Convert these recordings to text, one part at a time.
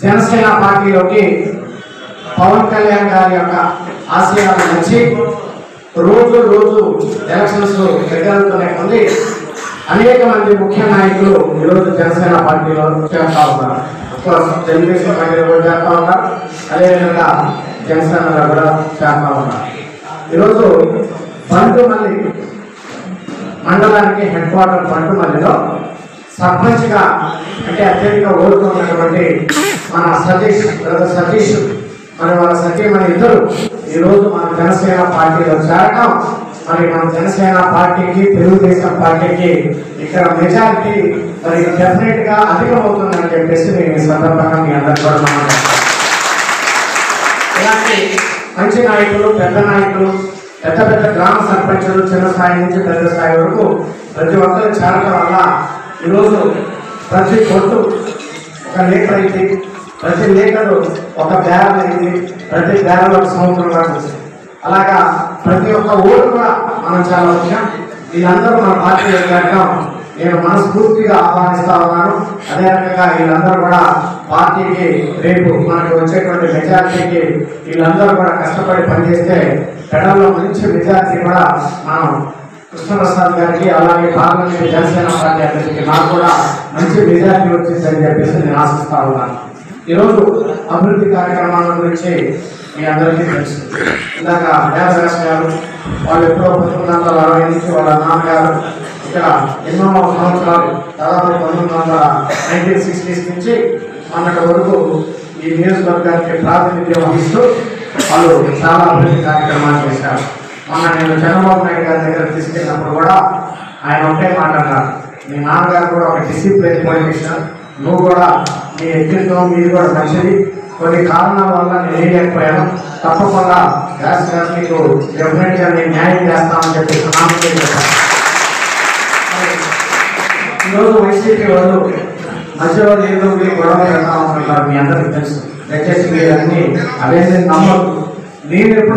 జనసేన పార్టీలోకి పవన్ కళ్యాణ్ గారి యొక్క ఆశయాలు నచ్చి రోజు రోజు ఎలక్షన్స్ దగ్గరవుతూనే ఉంది. అనేక మంది ముఖ్య నాయకులు ఈరోజు జనసేన పార్టీలో చేస్తా ఉన్నారు. తెలుగుదేశం పార్టీలో కూడా చేస్తా ఉన్నారు, అదేవిధంగా జనసేనలో కూడా చేస్తా ఉన్నారు. ఈరోజు బంటుమల్లి మండలానికి హెడ్ క్వార్టర్ బంటుమల్లిలో సర్పంచ్గా అంటే అత్యధిక ఓట్లు ఉన్నటువంటి మన సతీష్ మరి వాళ్ళ సతీమణి ఇద్దరు ఈరోజు మన జనసేన పార్టీలో చేరడం, మరి మన జనసేన పార్టీకి తెలుగుదేశం పార్టీకి ఇక్కడ మెజారిటీ మరి డెఫినెట్ గా అధికమవుతుందని చెప్పేసి నేను ఈ సందర్భంగా మీ అందరికీ కూడా ఇలాంటి మంచి నాయకులు, పెద్ద నాయకులు, పెద్ద పెద్ద గ్రామ సర్పంచులు చిన్న స్థాయి నుంచి పెద్ద స్థాయి వరకు ప్రతి ఒక్కరు చేరడం వల్ల ఈరోజు ప్రతి కొట్టు ఒక లీటర్ అయింది, ప్రతి లీటరు ఒక బ్యారల్ అయింది, ప్రతి బ్యారల్ ఒక సంవత్సరం వరకు. అలాగా ప్రతి ఒక్క ఓటు కూడా మనం చాలా ముఖ్యం. వీళ్ళందరూ మన పార్టీలో చేరడం నేను మనస్ఫూర్తిగా ఆహ్వానిస్తా ఉన్నాను. అదే రకంగా వీళ్ళందరూ కూడా పార్టీకి రేపు మనకు వచ్చేటువంటి మెజార్టీకి వీళ్ళందరూ కూడా కష్టపడి పనిచేస్తే పెడల్లో మంచి మెజార్టీ కూడా మనం కృష్ణప్రసాద్ గారికి అలాగే పార్లమెంట్ జనసేన పార్టీ అభ్యర్థికి నాకు కూడా మంచి మెజార్టీ వచ్చిందని చెప్పేసి నేను ఆశిస్తా ఉన్నాను. ఈరోజు అభివృద్ధి కార్యక్రమాల గురించి మీ అందరికీ తెలుసు. ఇందాక దేవదాస్ గారు వాళ్ళు ఎప్పుడో 1960 నుంచి వాళ్ళ నాన్నగారు ఇక్కడ ఎన్నో సంవత్సరాలు దాదాపు 1960s నుంచి మొన్నటి వరకు ఈ నియోజకవర్గానికి ప్రాతినిధ్యం వహిస్తూ వాళ్ళు చాలా అభివృద్ధి కార్యక్రమాలు చేశారు. మొన్న నేను చంద్రబాబు నాయుడు గారి దగ్గర తీసుకెళ్ళినప్పుడు కూడా ఆయన ఒకే మాట అన్నారు, మీ నాన్నగారు కూడా ఒక డిసిప్లిన్ పొలిటీషియన్, నువ్వు కూడా నీ వ్యక్తిత్వం మీది కూడా మంచిది, కొన్ని కారణాల వల్ల నేను వేయలేకపోయాను, తప్పకుండా గ్యాస్ నీకు డెఫినెట్గా నేను న్యాయం చేస్తామని చెప్పేసి నాన్నకే చెప్పాను. ఈరోజు వైసీపీ వాళ్ళు మధ్యలో ఏదో మీరు గొడవ పెడతామనుకుంటారు, మీ అందరికీ తెలుసు. దయచేసి మీరు అన్ని అవేంటి నమ్మరు. నేను ఎప్పుడు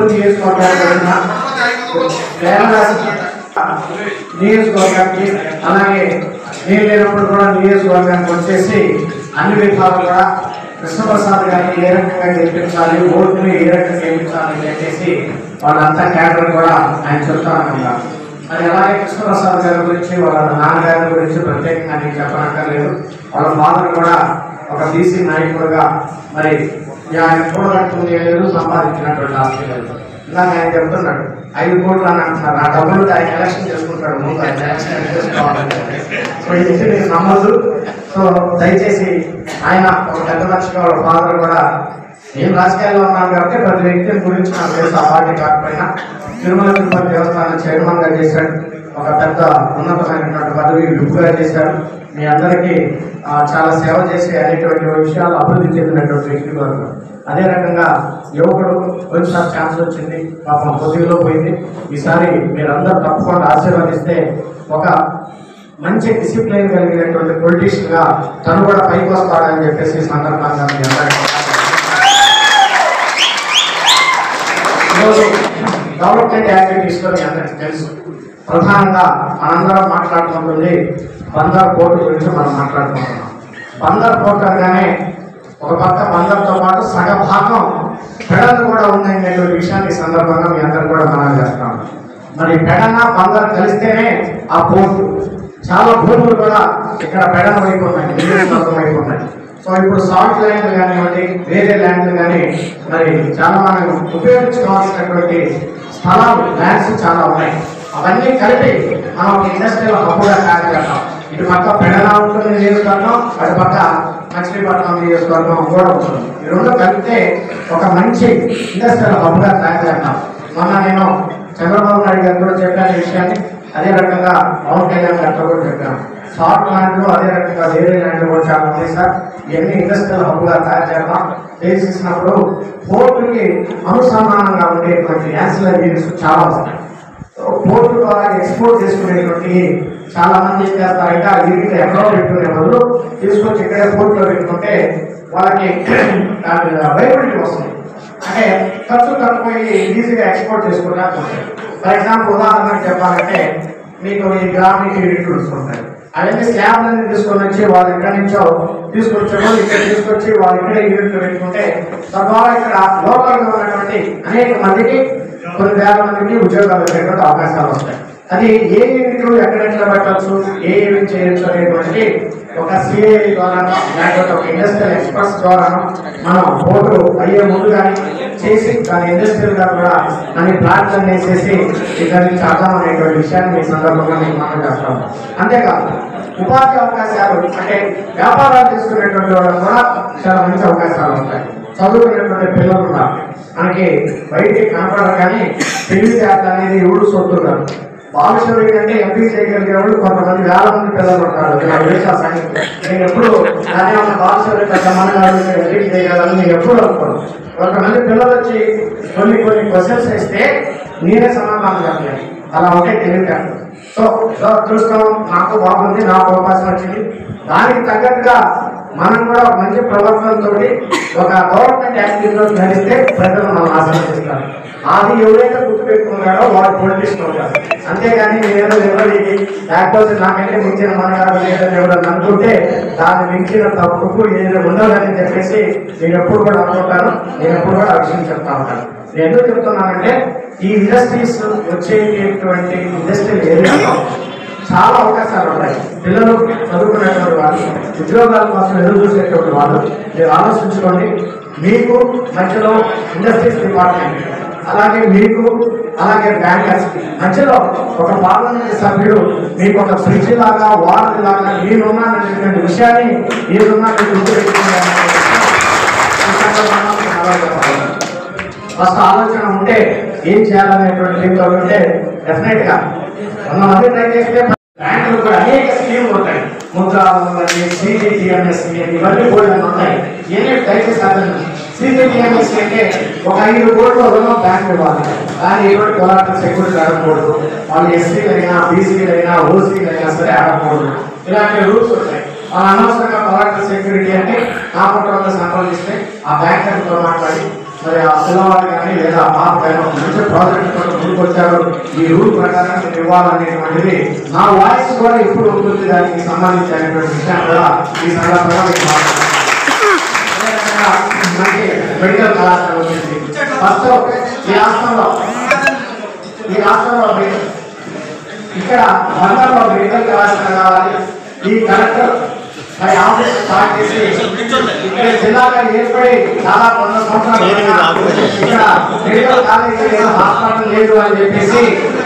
నియోజకవర్గానికి అలాగే నేను లేనప్పుడు కూడా నియోజకవర్గానికి వచ్చేసి అన్ని విభాగాలు కూడా కృష్ణప్రసాద్ గారిని ఏ రకంగా గెలిపించాలి, ఓటుని ఏ రకంగా గెలిపించాలని చెప్పేసి వాళ్ళంతా క్యాడర్ కూడా ఆయన చెప్తానన్నారు. మరి అలాగే కృష్ణప్రసాద్ గారి గురించి వాళ్ళ నాన్నగారి గురించి ప్రత్యేకంగా నేను చెప్పనక్కర్లేదు. వాళ్ళ ఫాదర్ కూడా ఒక బీసీ నాయకుడుగా మరి ఆయన కూడగట్టుకుని లేదు సంపాదించినటువంటి ఆస్ట్రేలియాలో. ఇందాక ఆయన చెప్తున్నాడు 5 కోట్లు అని అంటున్నారు. ఆ డబ్బులు ఆయన ఎలక్షన్ చేసుకుంటాడు, ముందు ఆయన ఎలక్షన్ చేసుకోవాలంటే. సో ఇది నేను నమ్మదు. సో దయచేసి ఆయన ఒక పెద్ద మనిషిగా వాళ్ళ ఫాదర్ కూడా నేను రాజకీయాల్లో ఉన్నాను కాబట్టి ప్రతి వ్యక్తి గురించి నాకు తెలుసు. ఆ పార్టీ కాకపోయినా తిరుమల తిరుపతి దేవస్థానం చైర్మన్ గా చేశాడు, ఒక పెద్ద ఉన్నతమైనటువంటి పదవి విప్పుగా చేశాడు. మీ అందరికీ చాలా సేవ చేసే అనేటువంటి విషయాలు అభివృద్ధి చెందినటువంటి వ్యక్తి వరకు. అదే రకంగా యువకుడు కొంచెం ఛాన్స్ వచ్చింది, పాపం కొద్దిలో పోయింది. ఈసారి మీరందరూ తప్పకుండా ఆశీర్వదిస్తే ఒక మంచి డిసిప్లిన్ కలిగినటువంటి పొలిటీషియన్ గా తను కూడా పైకి వస్తాడని చెప్పేసి సందర్భంగా మీ అందరికీ ఈరోజు డెవలప్మెంట్ యాక్టివిటీస్ లో మీ అందరికీ తెలుసు. ప్రధానంగా మనందరం మాట్లాడుకుంటుంది బందర్ పోర్టు గురించి మనం మాట్లాడుకుంటున్నాం. బందర్ పోర్టు అనగానే ఒక పక్క బందర్తో పాటు సగ భాగం పెడలు కూడా ఉందనేటువంటి విషయాన్ని ఈ సందర్భంగా మీ అందరూ కూడా మనం చేస్తాం. మరి పెడన బందర్ కలిస్తేనే ఆ పోర్టు. చాలా భూములు కూడా ఇక్కడ పెడన వైపు ఉన్నాయి, నియోజకవర్గం వైపు ఉన్నాయి. సో ఇప్పుడు సాఫ్ట్ ల్యాండ్లు కానివ్వండి, వేరే ల్యాండ్లు కానీ మరి చాలా మనం ఉపయోగించుకోవాల్సినటువంటి స్థలాలు, ల్యాండ్స్ చాలా ఉన్నాయి. అవన్నీ కలిపి మనం ఒక ఇండస్ట్రియల్ హబ్గా తయారు చేస్తాం. ఇటు పక్క పెడన ఉంటుంది నియోజకవర్గం, అటు పక్క మచిలీపట్నం నియోజకవర్గం కూడా ఉంటుంది. ఈ రెండు కలిపితే ఒక మంచి ఇండస్ట్రియల్ హబ్గా తయారు చేస్తాం. మొన్న నేను చంద్రబాబు నాయుడు గారు కూడా చెప్పాను ఈ విషయాన్ని, అదే రకంగా పవన్ కళ్యాణ్ గారితో కూడా చెప్పాను. సాఫ్ట్ ల్యాండ్లు అదే రకంగా వేరే ల్యాండ్లు కూడా చాలా ఉన్నాయి సార్, ఇవన్నీ ఇండస్ట్రియల్ హబ్గా తయారు చేద్దాం. చేసినప్పుడు పోర్టుకి అనుసంధానంగా ఉండేటువంటి యాన్సిలరీస్ చాలా వస్తాయి. పోర్టు ద్వారా ఎక్స్పోర్ట్ చేసుకునేటువంటి చాలా మంది ఏం చేస్తారంటే ఆ వీటిని ఎక్కడో పెట్టుకునే బదులు తీసుకొచ్చి ఇక్కడే పోర్టులో పెట్టుకుంటే వాళ్ళకి వైబిలిటీ వస్తుంది. అంటే ఖర్చు తక్కువ ఈజీగా ఎక్స్పోర్ట్ చేసుకుంటా ఉంటాయి. ఫర్ ఎగ్జాంపుల్ ఉదాహరణకు చెప్పాలంటే మీకు ఈ గ్రామీణ యూనిట్లు ఉంటాయి, అవన్నీ స్లాబ్లన్నీ తీసుకొని వచ్చి వాళ్ళు ఎక్కడి నుంచో తీసుకొచ్చామో ఇక్కడ తీసుకొచ్చి వాళ్ళు ఇక్కడే యూనిట్లు పెట్టుకుంటే తద్వారా ఇక్కడ లోకల్గా ఉన్నటువంటి అనేక మందికి కొన్ని వేల మందికి ఉద్యోగాలు వచ్చేటువంటి అవకాశాలు వస్తాయి. అది ఏ యూనిట్లు ఎక్కడెట్లా పెట్టచ్చు, ఏ యూనిట్ చేయొచ్చు అనేటువంటి ఒక సిఐ ద్వారా లేకపోతే ఒక ఇండస్ట్రియల్ ఎక్స్పర్ట్స్ ద్వారా మనం బోర్డు అయ్యే ముందు కానీ చేసి దాని ఇండస్ట్రియల్ గా కూడా అన్ని ప్లాట్స్ అన్ని వేసేసి ఇక్కడ నుంచి అర్థం అనేటువంటి విషయాన్ని మీ సందర్భంగా మీకు మనం చేస్తాము. అంతేకాదు ఉపాధి అవకాశాలు అంటే వ్యాపారాలు చేసుకునేటువంటి వాళ్ళకి కూడా చాలా మంచి అవకాశాలు ఉంటాయి. చదువుకునేటువంటి పిల్లలు ఉన్నారు, మనకి బయటికి కనపడరు కానీ తెలివితేటలు అనేది ఎవరు సొత్తున్నారు. బాలుషవి అంటే ఎంపీ చేయగలిగే వాళ్ళు కొంతమంది వేల మంది పిల్లలు ఉంటారు. నేను ఎప్పుడు అదే ఒక బాలుషవి పెద్ద మనగాడు ఎంపీ చేయగలని నేను ఎప్పుడు అనుకోను. కొంతమంది పిల్లలు వచ్చి కొన్ని క్వశ్చన్స్ వేస్తే నేనే సమాధానం చెప్పాను. అలా ఉంటే తెలివితేటలు. సో అదృష్టం నాకు బాగుంది, నాకు అవకాశం వచ్చింది. దానికి తగ్గట్టుగా మనం కూడా ఒక మంచి ప్రవర్తనతో ఒక గవర్నమెంట్ యాక్టివిటీలో ధరిస్తే ప్రజలు మనం ఆశీర్వదిస్తారు. అది ఎవరైతే గుర్తు పెట్టుకున్నాడో వాడు పొలిటిక్స్ ఉంటారు. అంతేగాని నేనేదో ఎవరికి లేకపోతే నాకంటే మించిన మనగారు లేదని ఎవరన్నా అనుకుంటే దాన్ని మించిన తప్పుకు ఏదైనా ఉండదని చెప్పేసి నేను ఎప్పుడు కూడా అనుకుంటాను. నేను ఎప్పుడు కూడా ఆ విషయం చెప్తా ఉంటాను. నేను ఎందుకు చెప్తున్నానంటే ఈ ఇండస్ట్రీస్ వచ్చేటువంటి ఇండస్ట్రియల్ ఏరియాలో చాలా అవకాశాలు ఉన్నాయి. పిల్లలు చదువుకునేటువంటి వాళ్ళు, ఉద్యోగాల కోసం ఎదురు చూసేటువంటి వాళ్ళు మీరు ఆలోచించుకోండి. మీకు మధ్యలో ఇండస్ట్రీస్ డిపార్ట్మెంట్ అలాగే మీకు అలాగే బ్యాంకర్స్ మధ్యలో ఒక పార్లమెంట్ సభ్యుడు మీకు ఒక ఫ్రిడ్జ్ లాగా వాటర్ లాగా నేనున్నాననేటువంటి విషయాన్ని నేనున్నా గుర్తు ఫస్ట్ ఆలోచన ఉంటే ఏం చేయాలనేటువంటి దీంతో ఉంటే డెఫినెట్ గా 100 మంది ట్రై చేస్తే బ్యాంకులు కూడా అనేక స్కీమ్లు ఉంటాయి. ముద్రా CGTMS ఇవన్నీ కూడా ఉంటాయి. ఏమేమి దయచేసి సాధన CGTMS అంటే ఒక 5 కోట్ల రుణం బ్యాంక్ ఇవ్వాలి. కానీ ఎటువంటి కొలాటరల్ సెక్యూరిటీ అడగకూడదు. వాళ్ళు ఎస్సీలైనా బీసీలైనా ఓసీలైనా సరే అడగకూడదు. ఇలాంటి రూల్స్ ఉంటాయి. వాళ్ళు అనవసరంగా కొలాటరల్ సెక్యూరిటీ అంటే కాకుండా సంపాదిస్తే ఆ బ్యాంకర్తో మాట్లాడి మరి ఆ పిల్లవాడు కానీ లేదా పాప కానీ మంచి ప్రాజెక్ట్ ముందుకు వచ్చారు, ఈ రూల్ ప్రకారం మీరు ఇవ్వాలనేటువంటిది నా వాయిస్ కూడా ఇప్పుడు ఉంటుంది. దానికి సంబంధించినటువంటి విషయం కూడా ఈ సందర్భంగా మీకు మనకి మెడికల్ కళాశాల వచ్చింది. ఫస్ట్ ఈ రాష్ట్రంలో ఇక్కడ బంగారులో మెడికల్ కళాశాల కావాలి. ఈ కలెక్టర్ ఆఫీస్ స్టార్ట్ చేసి ఇక్కడ జిల్లాగా ఏర్పడి చాలా 100 సంవత్సరాలు ఇక్కడ మెడికల్ కాలేజీ లేదు, హాస్పిటల్ లేదు అని చెప్పేసి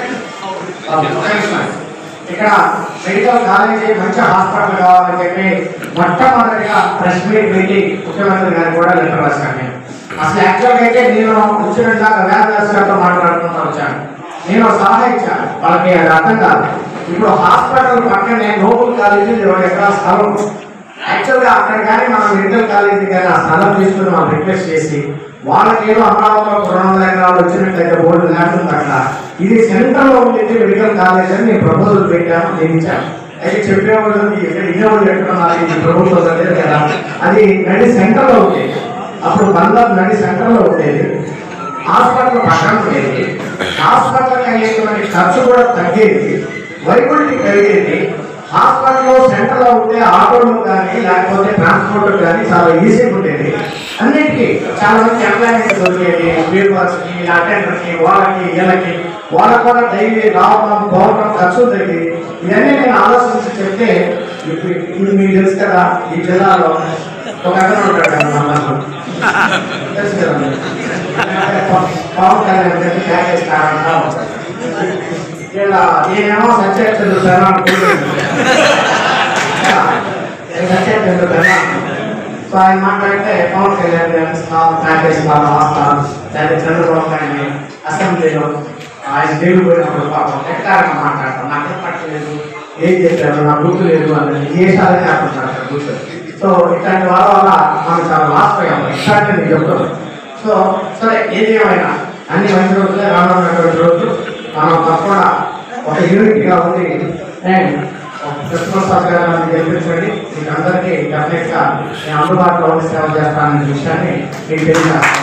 ఇక్కడ మెడికల్ కాలేజీ మంచి హాస్పిటల్ కావాలని చెప్పి మొట్టమొదటిగా ప్రెస్ మీట్ పెట్టి ముఖ్యమంత్రి గారికి కూడా లెటర్ రాశాను. అసలు యాక్చువల్గా అయితే నేను వచ్చినట్లాగా వేదవ్యాస గారితో మాట్లాడుకుంటూ వచ్చాను. నేను సలహా ఇచ్చాను వాళ్ళకి, అది అర్థం కాదు. ఇప్పుడు హాస్పిటల్ పక్కనే నోబుల్ కాలేజీ 20 ఎకరాల స్థలం. యాక్చువల్గా అక్కడ కానీ మనం మెడికల్ కాలేజీ కానీ ఆ స్థలం తీసుకుని మనం రిక్వెస్ట్ చేసి వాళ్ళకి ఏదో అమరావతిలో 200 ఎకరాలు వచ్చినట్లయితే బోర్డు లేకుండా అక్కడ ఇది సెంటర్లో ఉండేది మెడికల్ కాలేజ్ అని నేను ప్రపోజల్ పెట్టాను, నేను ఇచ్చాను. అయితే చెప్పేవాళ్ళు ఇన్నోళ్ళు ఎట్టుకున్నారు ఈ ప్రభుత్వం దగ్గర కదా, అది నడి సెంటర్లో ఉండేది. అప్పుడు బందర్ నడి సెంటర్లో ఉండేది. హాస్పిటల్ పక్కన ఉండేది. హాస్పిటల్కి అయ్యేటువంటి ఖర్చు కూడా తగ్గేది, వైబిలిటీ పెరిగేది. హాస్పిటల్లో సెంటర్లో ఉంటే ఆటోలు కానీ లేకపోతే ట్రాన్స్పోర్ట్ కానీ చాలా ఈజీగా ఉండేది. అన్నిటికీ చాలా మంది ఎంప్లాయ్మెంట్ దొరికేది. పీపర్స్కి, అటెండర్కి, వాళ్ళకి వీళ్ళకి వాళ్ళకు కూడా డైలీ రావడం పోవడం ఖర్చు తగ్గి ఇవన్నీ నేను ఆలోచించి చెప్తే ఇప్పుడు మీకు తెలుసు కదా ఈ జిల్లాలో ఒక అతను ఉంటాడు కదా మన తెలుసు కదా పవన్ కళ్యాణ్ గారికి ప్యాకేజ్ కావాలంటా ఇలా నేనేమో సత్య చంద్రుతాను సత్య చంద్రుతాను. సో ఆయన మాట్లాడితే పవన్ కళ్యాణ్ ప్యాకేజ్ వస్తాను దాన్ని చంద్రబాబు గారిని అసెంబ్లీలో ఆయన దేవుడు పోయినప్పుడు పాపం ఎక్కారంగా మాట్లాడతాం, నాకు పట్టలేదు, ఏం చెప్పారు, నాకు గుర్తు లేదు అని దేశాలని ఆడుతుంటారు గుర్తు. సో ఇట్లాంటి వాళ్ళ వల్ల మనం చాలా లాస్ట్ అయ్యాము. ఇట్లాంటి నేను చెప్తాను. సో సరే ఏదేమైనా అన్ని మంచి రోజులే రానున్నటువంటి రోజులు మనం తప్పకుండా ఒక యూనిట్గా ఉంది. అండ్ కృష్ణప్రసాద్ గారు గెలిపించండి. మీకు అందరికీ డెఫినెట్గా నేను అందుబాటులో ఉండి సేవ చేస్తాననే విషయాన్ని మీకు తెలియజేస్తాను.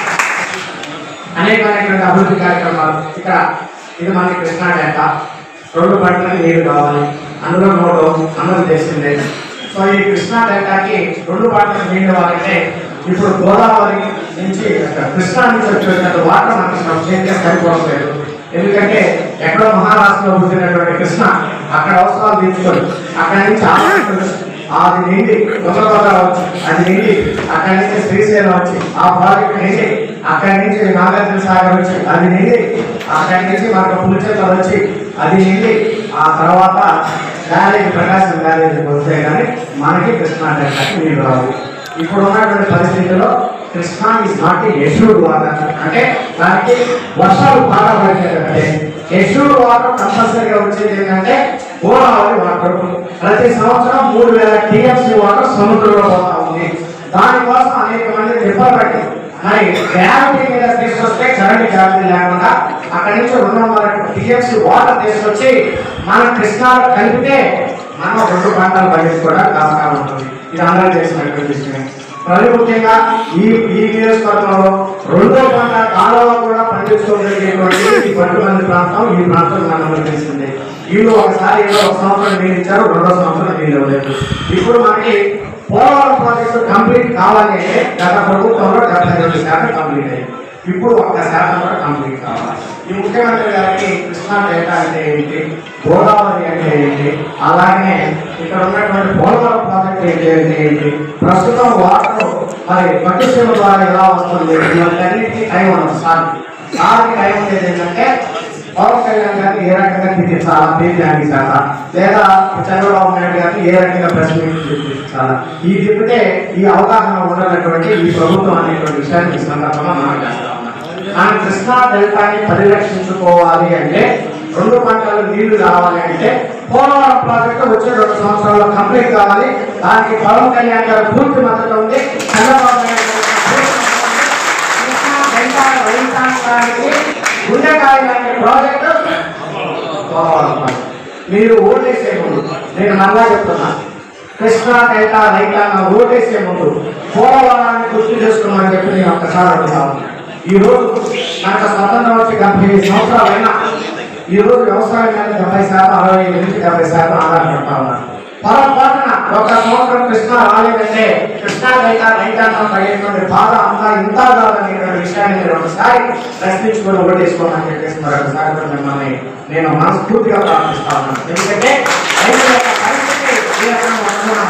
అనేకమైనటువంటి అభివృద్ధి కార్యక్రమాలు ఇక్కడ ఇది మనకి కృష్ణా డేటా. 2 పంటలకు నీరు కావాలి, అందులో నోటు అమలు చేసింది. సో ఈ కృష్ణా డెల్టాకి 2 పంటలకు నీళ్ళు కావాలంటే ఇప్పుడు గోదావరి నుంచి కృష్ణా నుంచి వచ్చేటువంటి వాటర్ మనకి సబ్సిడీగా సరిపోవట్లేదు. ఎందుకంటే ఎక్కడో మహారాష్ట్రలో పుట్టినటువంటి కృష్ణ అక్కడ అవసరాలు తీర్చుకొని అక్కడి నుంచి అది నిండి దొంగగోదా వచ్చి అది నిండి అక్కడి నుంచి శ్రీశైలం వచ్చి ఆ ప్రాజెక్ట్ నిండి అక్కడి నుంచి నాగార్జున సాగర్ వచ్చి అది నిండి అక్కడి నుంచి మనకు పులిచేతలు వచ్చి అది నిండి ఆ తర్వాత గ్యారేజ్ ప్రకాశం గ్యారేజ్ వస్తే కానీ మనకి కృష్ణా డెల్టాకి నీళ్ళు రావు. ఇప్పుడు ఉన్నటువంటి పరిస్థితుల్లో Krishna is not assured water, అంటే దానికి వర్షాలు బాగా పడితే ఎష్యూర్డ్ వాటర్ కంపల్సరీగా వచ్చేది ఏంటంటే గోదావరి వాటర్. ప్రతి సంవత్సరం 3000 TMC వాటర్ సముద్రంలో పోతా ఉంది. దానికోసం అనేక మంది చెప్పబట్టి మరి గ్రావిటీ మీద తీసుకొస్తే కరెంట్ గ్రావిటీ లేకుండా అక్కడి నుంచి 200 TMC వాటర్ తీసుకొచ్చి మన కృష్ణాలో కలిపితే మనం 2 పంటలు పండించుకోవడానికి ఆస్కారం ఉంటుంది. ఇది అందరూ చేసినటువంటి విషయం. మరి ముఖ్యంగా ఈ నియోజకవర్గంలో 2వ పంట కాలువ కూడా పండించుకోగలిగేటువంటి ఈ పట్టుమంది ప్రాంతం ఈ ప్రాంతం మనకు తెలిసిందే. వీళ్ళు ఒకసారి 1 సంవత్సరం నీళ్ళు ఇచ్చారు, 2వ సంవత్సరం నీళ్ళు ఇవ్వలేదు. ఇప్పుడు మనకి పోలవరం ప్రాజెక్టు కంప్లీట్ కావాలి అంటే గత ప్రభుత్వంలో 72% కంప్లీట్ అయ్యింది. ఇప్పుడు 1% కూడా కంప్లీట్ కావాలి. ఈ ముఖ్యమంత్రి గారికి కృష్ణా డెల్టా అంటే ఏంటి, గోదావరి అంటే ఏంటి, అలాగే ఇక్కడ ఉన్నటువంటి పోలవరం ప్రాజెక్ట్ ఏంటి, ప్రస్తుతం వాటర్ మరి పట్టిసీమ ద్వారా ఎలా వస్తుంది, ఇవన్నీ టైం ఉన్నది. సార్కి టైం ఉండేది ఏంటంటే పవన్ కళ్యాణ్ గారిని ఏ రకంగా తీర్చాలా, తీర్చడానికి చాలా, లేదా చంద్రబాబు నాయుడు గారిని ఏ రకంగా ప్రశ్నించాలా, ఈ తిప్పితే ఈ అవగాహన ఉన్నటువంటి ఈ ప్రభుత్వం అనేటువంటి విషయాన్ని ఈ సందర్భంగా మనం చేస్తా ఉన్నాం. కానీ కృష్ణా డెల్టాని పరిరక్షించుకోవాలి అంటే 2 పంటలు నీళ్లు రావాలి అంటే పోలవరం ప్రాజెక్టు వచ్చే 2 సంవత్సరాల్లో కంప్లీట్ కావాలి. దానికి పవన్ కళ్యాణ్ గారు పూర్తి మద్దతు ఉంది. చంద్రబాబు నాయుడు కృష్ణా డెల్టా రైతాంగానికి గుండెకాయ లాంటి ప్రాజెక్టు పోలవరం ప్రాజెక్టు. మీరు ఓటేసే ముందు నేను మళ్ళా చెప్తున్నా, కృష్ణా డెల్టా రైతాంగం ఓటేసే ముందు పోలవరాన్ని గుర్తు చేసుకున్నామని చెప్పి నేను ఒక్కసారి అడుగుతాను. ఈ రోజు నాకు స్వతంత్రం వచ్చి 75 సంవత్సరాలైనా ఈ రోజు వ్యవసాయం మీద 70%, 65 నుంచి 70% ఆధారపడతా ఉన్నారు. పొరపాటున 1 సంవత్సరం కృష్ణా రాలేదంటే కృష్ణా డెల్టా రైతాంగం పడేటువంటి బాధ అంతా ఇంత కాదనేటువంటి విషయాన్ని మీరు ఒకసారి ప్రశ్నించుకొని ఓటేసుకోమని చెప్పేసి మరొకసారి మిమ్మల్ని నేను మనస్ఫూర్తిగా ప్రార్థిస్తా ఉన్నాను. ఎందుకంటే రైతుల యొక్క పరిస్థితి ఈ రకంగా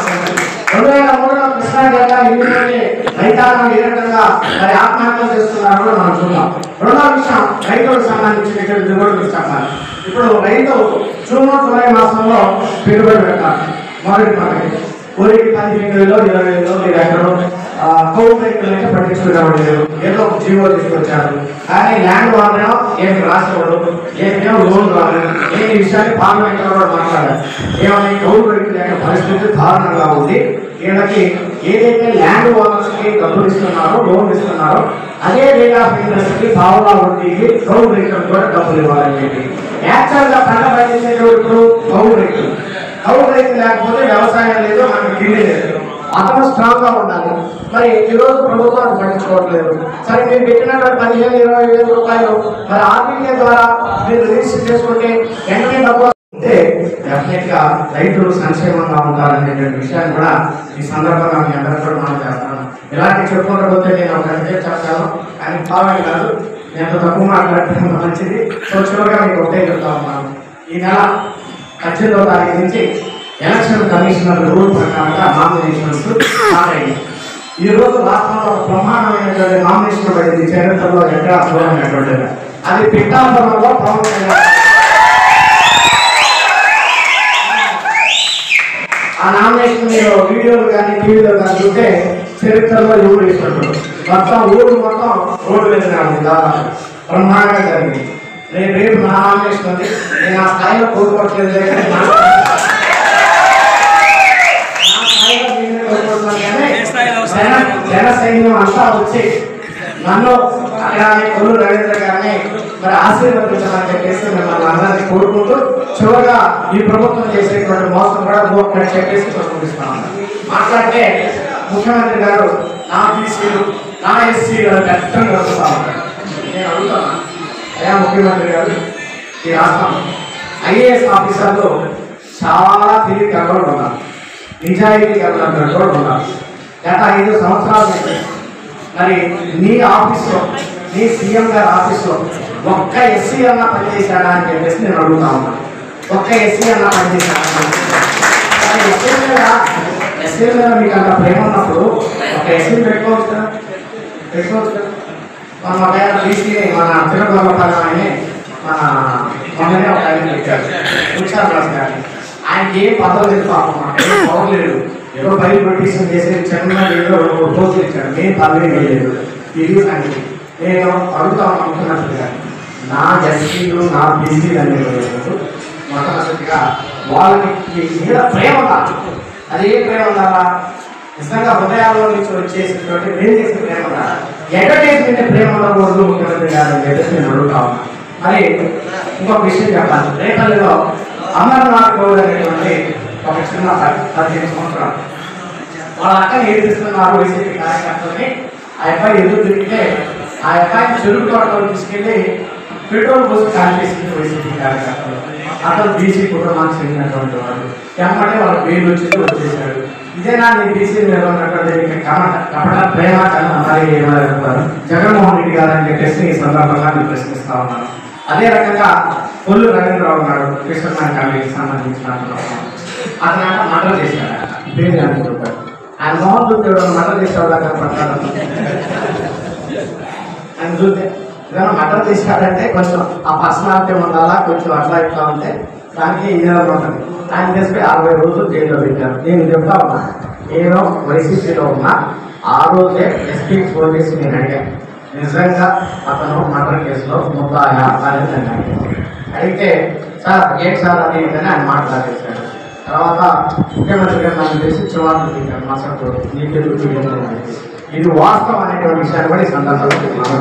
2003లో కృష్ణా డెల్టా ఇంటికి రైతాంగం ఏ రకంగా మరి ఆత్మహత్యలు చేస్తున్నారో కూడా మనం చూద్దాం. 2వ విషయం రైతులకు సంబంధించినటువంటి కూడా చెప్పాలి. ఇప్పుడు రైతు జూన్ జూలై మాసంలో పెట్టుబడి పెట్టాలి. మొదటి పంటకి ఊరికి 15,000, 20,000 మీరు ఎక్కడో కౌలు రైతులు అయితే పట్టించుకునేవాడు. ఏదో ఒక జీవో తీసుకొచ్చారు. కానీ ల్యాండ్ వాళ్ళేమో ఏమి రాసేవాడు, ఏమేమో లోన్ రాలేదు. ఏ విషయాన్ని పార్లమెంట్లో కూడా మాట్లాడారు. ఏమైనా కౌలు రైతుల యొక్క పరిస్థితి దారుణంగా ఉంది. వీళ్ళకి ఏదైతే ల్యాండ్ ఓనర్స్కి డబ్బులు ఇస్తున్నారో, లోన్ ఇస్తున్నారో అదే రేట్ ఆఫ్ ఇంట్రెస్ట్కి పావులా వడ్డీకి కౌలు రైతులకు కూడా డబ్బులు ఇవ్వాలని చెప్పి యాక్చువల్గా పంట పండించేటప్పుడు కౌలు రైతులు లేకపోతే వ్యవసాయం లేదు, మనకు గిల్లి లేదు. అతను స్ట్రాంగ్ గా ఉండాలి. మరి ఈ రోజు ప్రభుత్వాన్ని పట్టించుకోవట్లేదు. సరే మీరు పెట్టినటువంటి 15,000-20,000 రూపాయలు మరి ఆర్బీఐ ద్వారా మీరు రిజిస్టర్ చేసుకుంటే వెంటనే డబ్బు అంటే డెఫినెట్ గా రైతులు సంక్షేమంగా ఉంటారనేటువంటి విషయాన్ని కూడా ఈ సందర్భంగా మీ అందరూ కూడా మనం చేస్తాను. ఇలాంటి చెప్పుకోకపోతే నేను ఒక విషయం చెప్తాను, కానీ కావాలి కాదు, నేను తక్కువ మాట్లాడటం మంచిది. సో చివరిగా మీకు ఒకటే చెప్తా ఉన్నాను. ఈ నెల 18వ తారీఖు నుంచి ఎలక్షన్ కమిషనర్ రూల్ ప్రకారంగా నామినేషన్స్ స్టార్ట్ అయ్యాయి. ఈ రోజు రాష్ట్రంలో బ్రహ్మాండమైనటువంటి నామినేషన్ పడింది. చరిత్రలో ఎక్కడా చూడనటువంటిది. అది పిఠాపురంలో పవన్ కళ్యాణ్. ఆ నామినేషన్ మీరు వీడియోలు కానీ టీవీలో కానీ చూస్తే చరిత్రలో ఎవరు ఇష్టపడు మొత్తం ఊరు మొత్తం రోడ్డు మీద ఉంది. దాదాపు బ్రహ్మాండంగా జరిగింది. రేపు నా నామినేషన్ ఉంది. నేను ఆ స్థాయిలో కోరుకోవట్లేదు, జన సైన్యం అంతా వచ్చి నన్ను అలాగే కొల్లు రవీంద్ర గారిని మరి ఆశీర్వదించాలని చెప్పేసి మిమ్మల్ని అందరినీ కోరుకుంటూ చివరిగా ఈ ప్రభుత్వం చేసేటువంటి మోసం కూడా చెప్పేసి ముగిస్తాను. మాట్లాడితే ముఖ్యమంత్రి గారు నా బీసీలు నా ఎస్సీలు ఖచ్చితంగా వస్తూ ఉంటారు. నేను అడుగుతాను, అయ్యా ముఖ్యమంత్రి గారు, ఈ రాష్ట్రం ఐఏఎస్ ఆఫీసర్లు చాలా తెలివి కలవడం ఉన్నారు, నిజాయితీ కలవడం కూడా ఉన్నారు. గత 5 సంవత్సరాల నుంచి మరి నీ ఆఫీస్లో, నీ సీఎం గారి ఆఫీస్లో ఒక్క ఎస్సీ అన్న పనిచేశాడా అని చెప్పేసి నేను అడుగుతా ఉన్నాను. ఒక్క ఎస్సీ అన్న పనిచేశాడా? ఎస్సీ మీద మీకు అంత ప్రేమ ఉన్నప్పుడు ఒక ఎస్సీని పెట్టుకోవచ్చు కదా, పెట్టుకోవచ్చు కదా. మన ఒక బీసీ మన తిరుపతి అని మన మొన్ననే ఒక ఆయన పెట్టారు, ఉచ్చారు రాజు గారిని. ఆయనకి ఏం పదవి లేదు, పాపం ఏం పవర్ లేదు, ఏదో బయట ప్రొటేషన్ చేసి చిన్న ఏదో రోజులు ఇచ్చాడు, నేను పదవి లేదు. ఇది సంగతి. నేను అడుగుతా అనుకున్నట్టుగా నా ఎస్సీలు, నా బీసీలు అనేది మొట్టమొదటిగా వాళ్ళకి మీద ప్రేమ ఉండాలి. అదే ప్రేమ ఉండాలా? నిజంగా హృదయాల్లో నుంచి వచ్చేసినటువంటి నేను చేసిన ప్రేమ ఉండాలి. అడ్వర్టైజ్మెంట్ ప్రేమ ఉండకూడదు ముఖ్యమంత్రి గారు అని చెప్పేసి నేను అడుగుతా ఉన్నాను. మరి ఇంకొక విషయం చెప్పాలి. రేపల్లిలో అమర్నాథ్ గౌడ్ అనేటువంటి ఒక చిన్న 15 సంవత్సరాలు వాళ్ళ అక్కని ఏడిపిస్తున్నారు వైసీపీ కార్యకర్తలని. ఆ అబ్బాయి ఎదురు తిరిగితే ఆ అబ్బాయిని చెరుకు తోటలో తీసుకెళ్లి పెట్రోల్ పోసి కాల్చేసింది వైసీపీ కార్యకర్తలు. అతను బీసీ కుటుంబానికి చెందినటువంటి వాడు. ఎమ్మటే వాళ్ళ పేర్లు వచ్చేసాడు. ఇదేనా నీ బీసీ మీద ఉన్నటువంటి కపట ప్రేమ మరి జగన్మోహన్ రెడ్డి గారు అని చెప్పేసి ఈ సందర్భంగా నేను ప్రశ్నిస్తా ఉన్నాను. అదే రకంగా కొల్లు రవీంద్రరావు ఉన్నాడు, కృష్ణమాయ కాలేజీకి సంబంధించిన అతను మర్డర్ చేశాడు. పేరు అని చెప్పాడు. ఆయన మోహన్ చూపేవాడు మర్డర్ చేసేవాడు కనపడతాడు. ఆయన చూస్తే ఏదైనా మర్డర్ చేశాడంటే కొంచెం ఆ పర్సనాలిటీ ఉండాలా, కొంచెం అట్లా ఇట్లా ఉంటే దానికి ఇంజనీర్ ఉంటుంది. ఆయన చేసి 60 రోజులు జైల్లో పెట్టారు. నేను చెప్తా ఉన్నా, నేను వైసీపీలో ఉన్నా ఆ రోజే ఎస్పీ ఫోన్ చేసి నేను అడిగాను, నిజంగా అతను మర్డర్ కేసులో ముద్దాయా అనేది నేను అడిగితే, సార్ ఏంటి సార్ అది అని ఆయన మాట్లాడేశాడు. తర్వాత ముఖ్యమంత్రి గారు నాకు తెలిసి చివాట్లు తీశాడు, మాట్లాడుతూ నీకెందుకు ఇది వాస్తవం అనేటువంటి విషయాన్ని కూడా ఈ సందర్భంగా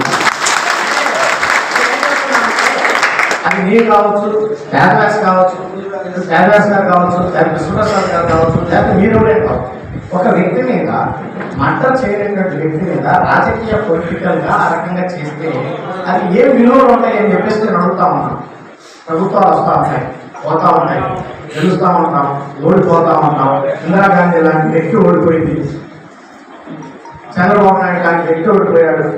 అది మీరు కావచ్చు, పేదవాస్ కావచ్చు, పేదవాస్ గారు కావచ్చు, లేకపోతే కృష్ణప్రసాద్ గారు కావచ్చు, లేకపోతే మీరుడే కావచ్చు, ఒక వ్యక్తి మీద మర్డర్ చేయలేనటువంటి వ్యక్తి మీద రాజకీయ పొలిటికల్గా ఆ రకంగా చేస్తే అది ఏం విలువలు ఉంటాయి అని చెప్పేసి నేను అడుగుతా ఉన్నాను. ప్రభుత్వాలు వస్తూ ఉంటాయి, పోతూ ఉంటాయి, గెలుస్తూ ఉంటాం, ఓడిపోతూ ఉంటాం. ఇందిరాగాంధీ లాంటి వ్యక్తి ఓడిపోయింది, చంద్రబాబు నాయుడు లాంటి వ్యక్తి ఓడిపోయాడు,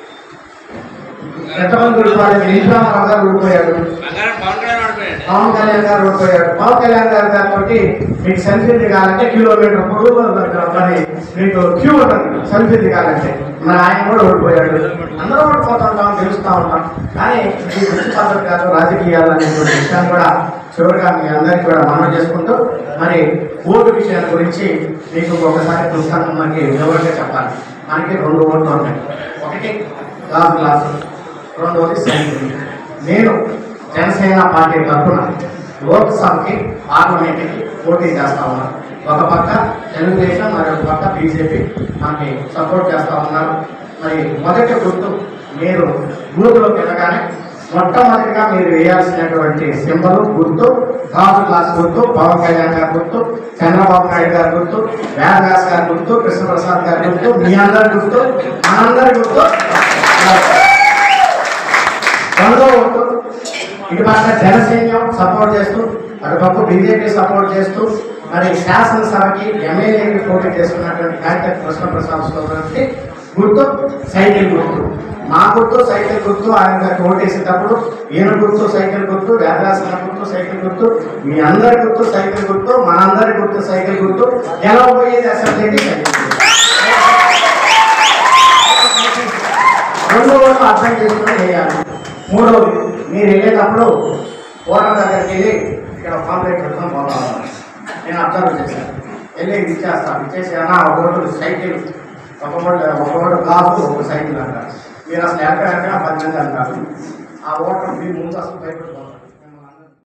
ఎంతమంది ఓడిపోయాడు, ఇంద్రామారావు గారు ఓడిపోయాడు, పవన్ కళ్యాణ్ గారు ఓడిపోయాడు. పవన్ కళ్యాణ్ గారు గారితో మీకు సెల్ఫీ దిగాలంటే కిలోమీటర్ పొడవు మరి మీకు క్యూ ఉంటుంది సెల్ఫీ దిగాలంటే. మరి ఆయన కూడా ఓడిపోయాడు. అందరూ ఓడిపోతూ ఉంటాం, గెలుస్తూ ఉంటాం. కానీ ఈ వృత్తి పద్ధతి కాదు రాజకీయాలు అనేటువంటి విషయాన్ని కూడా చివరిగా మీ అందరికీ కూడా మనం చేసుకుంటూ మరి ఓటు విషయాల గురించి మీకు ఒకసారి పుస్తకం మనకి వివరంగా చెప్పాలి. మనకి 2 ఓట్లు ఉంటాయి. ఒకటి క్లాసు, రెండవది సైన్స్. నేను జనసేన పార్టీ తరఫున లోక్సభకి, పార్లమెంట్కి పోటీ చేస్తా ఉన్నాను. ఒక పక్క తెలుగుదేశం, మరొక పక్క బీజేపీ మనకి సపోర్ట్ చేస్తూ ఉన్నారు. మరి మొదటి గుర్తు మీరు బూత్లోకి వెళ్ళగానే మొట్టమొదటిగా మీరు వేయాల్సినటువంటి సింబల్ గుర్తు, థర్డ్ క్లాస్ గుర్తు, పవన్ కళ్యాణ్ గారి గుర్తు, చంద్రబాబు నాయుడు గారి గుర్తు, వేదవ్యాస్ గారి గుర్తు, కృష్ణప్రసాద్ గారి గుర్తు, మీ అందరి గుర్తు, మనందరి గుర్తు. రెండో ఓటు ఇటు పక్క జనసైన్యం సపోర్ట్ చేస్తూ, అటుపక్క బీజేపీ సపోర్ట్ చేస్తూ మరి శాసనసభకి ఎమ్మెల్యేకి పోటీ చేస్తున్నటువంటి కార్యక్రమ కృష్ణప్రసాద్ సోదరుడికి గుర్తు సైకిల్ గుర్తు. మా గుర్తు సైకిల్ గుర్తు. ఆయన గారికి ఓటేసేటప్పుడు ఈయన గుర్తు సైకిల్ గుర్తు, వేదరాసన గుర్తు సైకిల్ గుర్తు, మీ అందరి గుర్తు సైకిల్ గుర్తు, మనందరి గుర్తు సైకిల్ గుర్తు. గెలవబోయేది అసెంబ్లీకి సైకిల్ గుర్తు. రెండో ఓట్లు అర్థం చేసుకుని వేయాలి. మూడవది, మీరు వెళ్ళేటప్పుడు ఓటర్ దగ్గరికి వెళ్ళి ఇక్కడ కాంప్లైంట్ పెట్టుకొని పోతా ఉన్నాను. నేను అబ్జర్వ్ చేశాను. వెళ్ళి ఇచ్చేస్తాను, ఇచ్చేసి అన్న ఒక ఓటు సైకిల్, ఒక ఓటు కాదు, ఒక సైకిల్ అంటారు. మీరు అసలు ఎక్కడ 10 మంది అంటారు. ఆ ఓటర్ మీరు ముందు అసలు భయపడిపోతారు.